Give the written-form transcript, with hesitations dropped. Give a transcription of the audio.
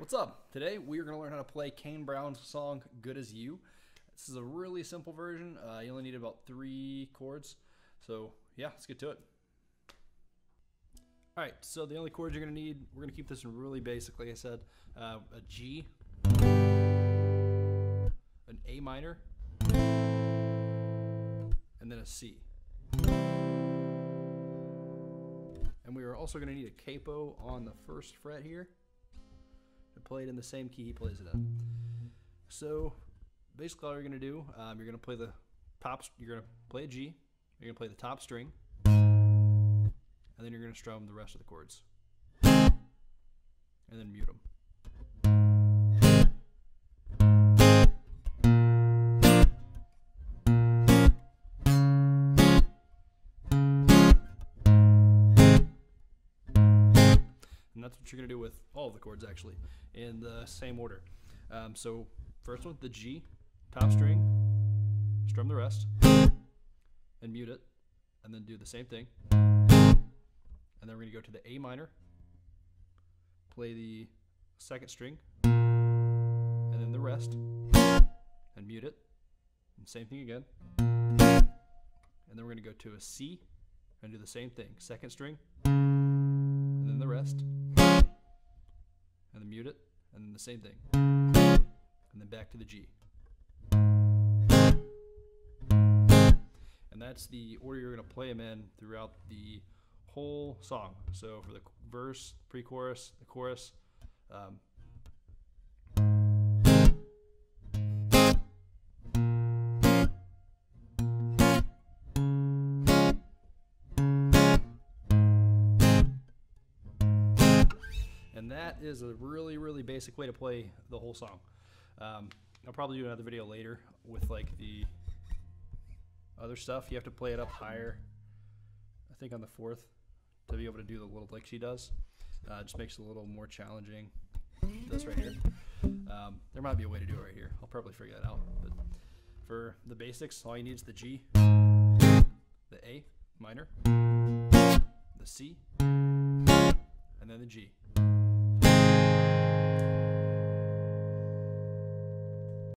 What's up? Today we are going to learn how to play Kane Brown's song Good As You. This is a really simple version. You only need about 3 chords. So yeah, let's get to it. Alright, so the only chords you're going to need, we're going to keep this really basic, like I said. A G, an A minor, and then a C. And we are also going to need a capo on the first fret here to play it in the same key he plays it in. So basically all you're going to do, you're going to play the you're going to play a G, you're going to play the top string, and then you're going to strum the rest of the chords, and then mute them. And that's what you're going to do with all of the chords, actually, in the same order. So first one, the G, top string, strum the rest, and mute it, and then do the same thing. And then we're going to go to the A minor, play the second string, and then the rest, and mute it, and same thing again. And then we're going to go to a C, and do the same thing, second string, and then the rest, and then mute it, and then the same thing, and then back to the G. And that's the order you're going to play them in throughout the whole song. So for the verse, pre-chorus, the chorus, and that is a really basic way to play the whole song. I'll probably do another video later with like the other stuff. You have to play it up higher, I think on the 4th, to be able to do the little lick she does. Just makes it a little more challenging. This right here. There might be a way to do it right here. I'll probably figure that out. But for the basics, all you need is the G, the A minor, the C, and then the G.